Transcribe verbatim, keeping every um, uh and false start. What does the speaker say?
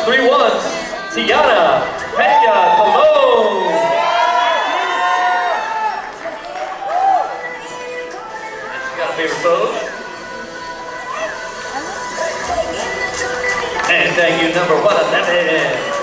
three ones, Tiana Pena Colon. And she's got a favorite pose. And thank you, number one eleven.